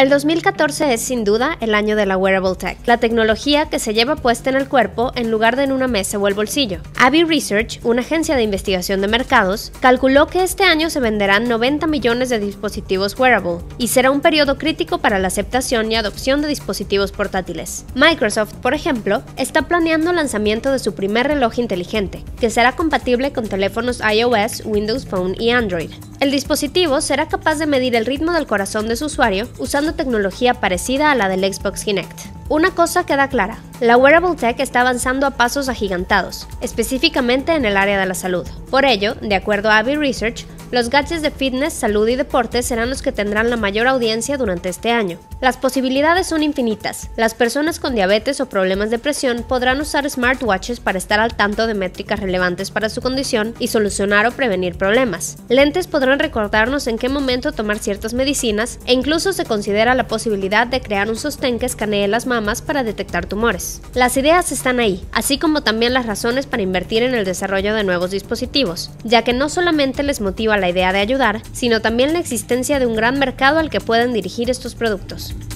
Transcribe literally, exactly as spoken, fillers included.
El dos mil catorce es sin duda el año de la wearable tech, la tecnología que se lleva puesta en el cuerpo en lugar de en una mesa o el bolsillo. Abbey Research, una agencia de investigación de mercados, calculó que este año se venderán noventa millones de dispositivos wearable y será un periodo crítico para la aceptación y adopción de dispositivos portátiles. Microsoft, por ejemplo, está planeando el lanzamiento de su primer reloj inteligente, que será compatible con teléfonos iOS, Windows Phone y Android. El dispositivo será capaz de medir el ritmo del corazón de su usuario usando tecnología parecida a la del Xbox Kinect. Una cosa queda clara, la wearable tech está avanzando a pasos agigantados, específicamente en el área de la salud. Por ello, de acuerdo a Abbey Research, los gadgets de fitness, salud y deporte serán los que tendrán la mayor audiencia durante este año. Las posibilidades son infinitas. Las personas con diabetes o problemas de presión podrán usar smartwatches para estar al tanto de métricas relevantes para su condición y solucionar o prevenir problemas. Lentes podrán recordarnos en qué momento tomar ciertas medicinas e incluso se considera la posibilidad de crear un sostén que escanee las mamas para detectar tumores. Las ideas están ahí, así como también las razones para invertir en el desarrollo de nuevos dispositivos, ya que no solamente les motiva la idea de ayudar, sino también la existencia de un gran mercado al que pueden dirigir estos productos.